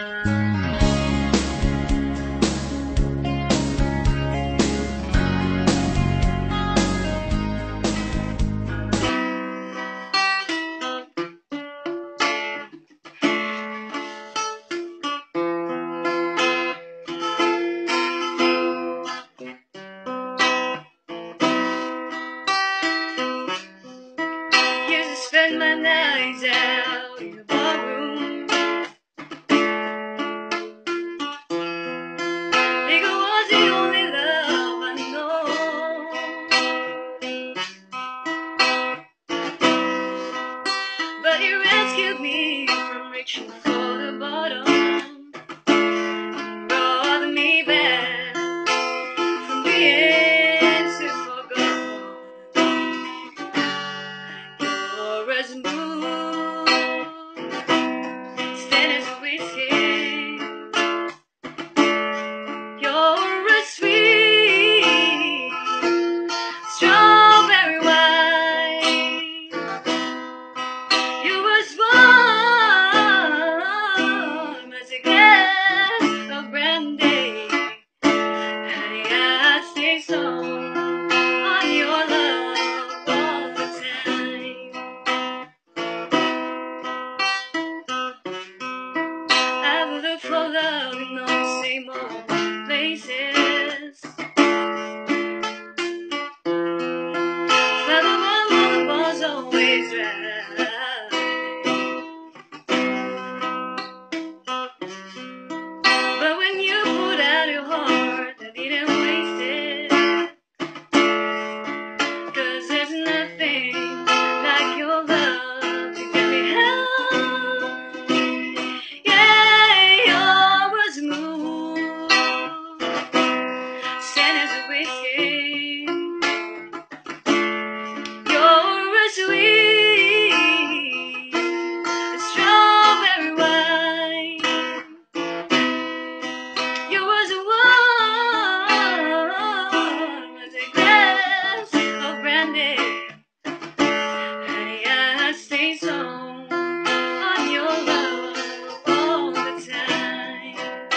Used to spend my nights out in the ballroom. Liquor was the only love I know. But he rescued me from reaching for the bottom, brought me back from being too forgotten. You're as smooth, steady as whiskey. You're as sweet, strawberry wine. You're as warm as a glass of brandy. Honey, I stay so on your love all the time. I would look for love in all the same old places. But the one was always right. But when you put out your heart, I didn't waste it. 'Cause there's nothing like your love to get me high. Yeah, you're as smooth, sand as a whiskey. You're as sweet as strawberry wine. You're as warm as a glass of brandy. Honey, I stay so on your love all the time.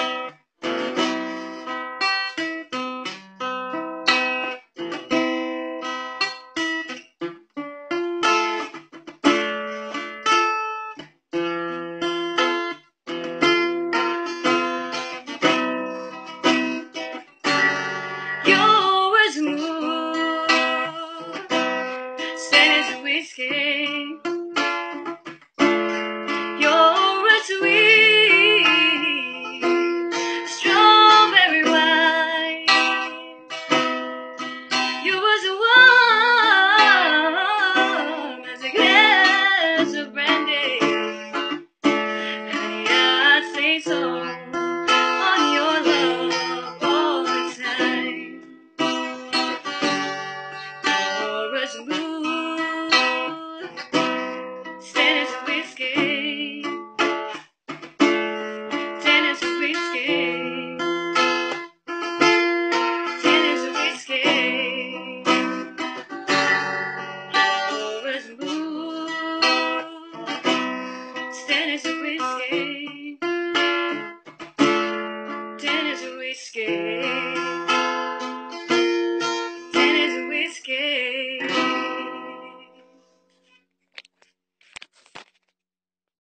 You're as smooth, sand as a whiskey. You're as sweet, strawberry wine. You're as warm as a glass of brandy. Honey, I stay so on your love all the time. You're as smooth, sand as a whiskey. Sand as a whiskey. Sand as a whiskey. You're as smooth, sand as a whiskey.